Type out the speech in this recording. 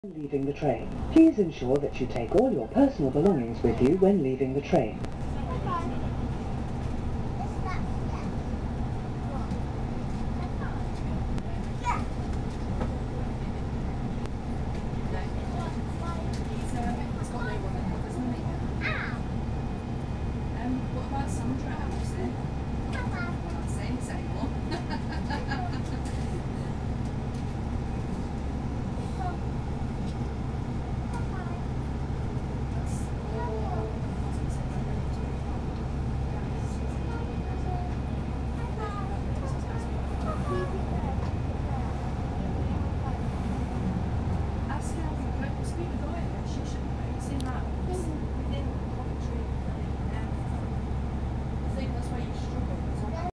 Leaving the train. Please ensure that you take all your personal belongings with you when leaving the train.